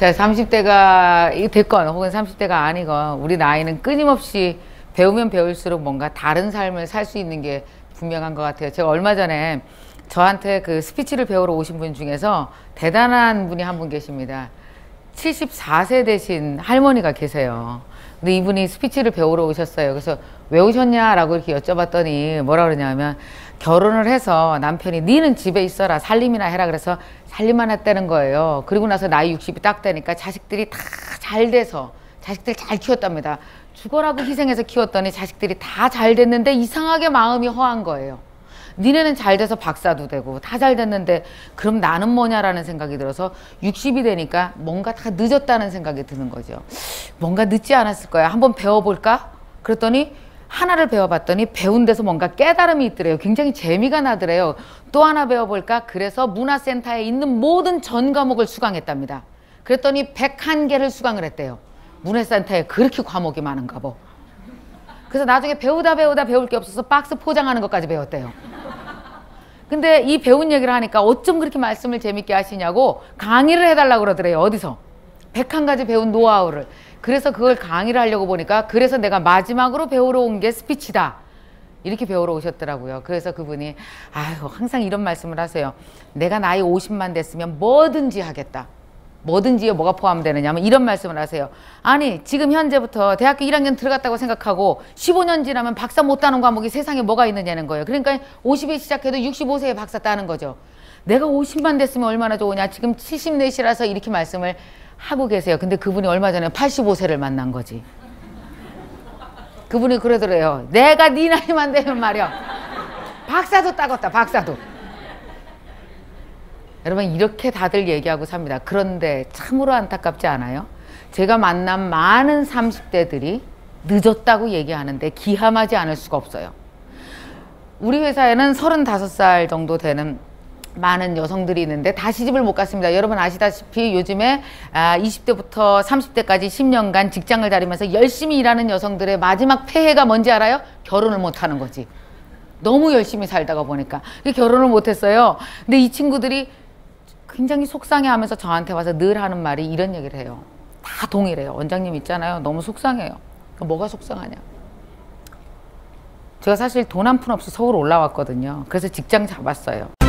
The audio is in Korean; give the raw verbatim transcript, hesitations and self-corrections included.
자, 삼십 대가 됐건 혹은 삼십 대가 아니건 우리 나이는 끊임없이 배우면 배울수록 뭔가 다른 삶을 살 수 있는 게 분명한 것 같아요. 제가 얼마 전에 저한테 그 스피치를 배우러 오신 분 중에서 대단한 분이 한 분 계십니다. 칠십사 세 되신 할머니가 계세요. 근데 이분이 스피치를 배우러 오셨어요. 그래서 왜 오셨냐라고 이렇게 여쭤봤더니 뭐라 그러냐면 결혼을 해서 남편이 니는 집에 있어라 살림이나 해라 그래서 살림만 했다는 거예요. 그리고 나서 나이 육십이 딱 되니까 자식들이 다 잘 돼서 자식들 잘 키웠답니다. 죽어라고 희생해서 키웠더니 자식들이 다 잘 됐는데 이상하게 마음이 허한 거예요. 니네는 잘 돼서 박사도 되고 다 잘 됐는데 그럼 나는 뭐냐라는 생각이 들어서 육십이 되니까 뭔가 다 늦었다는 생각이 드는 거죠. 뭔가 늦지 않았을 거야. 한번 배워볼까? 그랬더니 하나를 배워봤더니 배운 데서 뭔가 깨달음이 있더래요. 굉장히 재미가 나더래요. 또 하나 배워볼까? 그래서 문화센터에 있는 모든 전 과목을 수강했답니다. 그랬더니 백한 개를 수강을 했대요. 문화센터에 그렇게 과목이 많은가 봐. 그래서 나중에 배우다 배우다 배울 게 없어서 박스 포장하는 것까지 배웠대요. 근데 이 배운 얘기를 하니까 어쩜 그렇게 말씀을 재밌게 하시냐고 강의를 해달라고 그러더래요. 어디서? 백한 가지 배운 노하우를. 그래서 그걸 강의를 하려고 보니까 그래서 내가 마지막으로 배우러 온 게 스피치다. 이렇게 배우러 오셨더라고요. 그래서 그분이 아유 항상 이런 말씀을 하세요. 내가 나이 오십만 됐으면 뭐든지 하겠다. 뭐든지요 뭐가 포함되느냐면 이런 말씀을 하세요. 아니 지금 현재부터 대학교 일 학년 들어갔다고 생각하고 십오 년 지나면 박사 못 따는 과목이 세상에 뭐가 있느냐는 거예요. 그러니까 오십에 시작해도 육십오 세에 박사 따는 거죠. 내가 오십만 됐으면 얼마나 좋으냐. 지금 칠십사시라서 이렇게 말씀을 하고 계세요. 근데 그분이 얼마 전에 팔십오 세를 만난 거지. 그분이 그러더래요. 내가 네 나이만 되면 말이야 박사도 따겠다. 박사도. 여러분 이렇게 다들 얘기하고 삽니다. 그런데 참으로 안타깝지 않아요? 제가 만난 많은 삼십 대들이 늦었다고 얘기하는데 기함하지 않을 수가 없어요. 우리 회사에는 서른다섯 살 정도 되는 많은 여성들이 있는데 다 시집을 못 갔습니다. 여러분 아시다시피 요즘에 이십 대부터 삼십 대까지 십 년간 직장을 다니면서 열심히 일하는 여성들의 마지막 폐해가 뭔지 알아요? 결혼을 못하는 거지. 너무 열심히 살다가 보니까 결혼을 못했어요. 근데 이 친구들이 굉장히 속상해하면서 저한테 와서 늘 하는 말이 이런 얘기를 해요. 다 동일해요. 원장님 있잖아요. 너무 속상해요. 뭐가 속상하냐. 제가 사실 돈 한 푼 없이 서울 올라왔거든요. 그래서 직장 잡았어요.